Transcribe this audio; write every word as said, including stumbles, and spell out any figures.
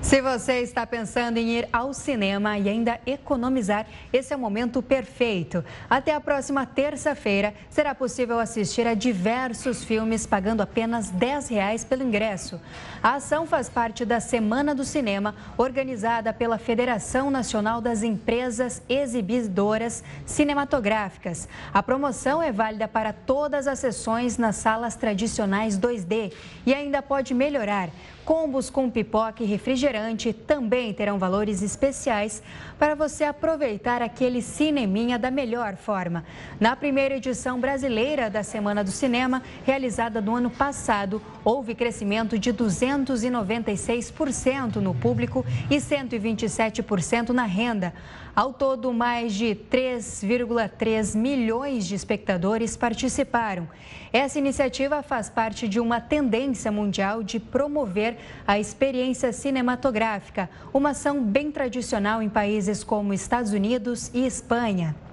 Se você está pensando em ir ao cinema e ainda economizar, esse é o momento perfeito. Até a próxima terça-feira, será possível assistir a diversos filmes pagando apenas dez reais pelo ingresso. A ação faz parte da Semana do Cinema, organizada pela Federação Nacional das Empresas Exibidoras Cinematográficas. A promoção é válida para todas as sessões nas salas tradicionais dois D e ainda pode melhorar. Combos com pipoca e refrigerante também terão valores especiais para você aproveitar aquele cineminha da melhor forma. Na primeira edição brasileira da Semana do Cinema, realizada no ano passado, houve crescimento de duzentos e noventa e seis por cento no público e cento e vinte e sete por cento na renda. Ao todo, mais de três vírgula três milhões de espectadores participaram. Essa iniciativa faz parte de uma tendência mundial de promover a experiência cinematográfica, uma ação bem tradicional em países como Estados Unidos e Espanha.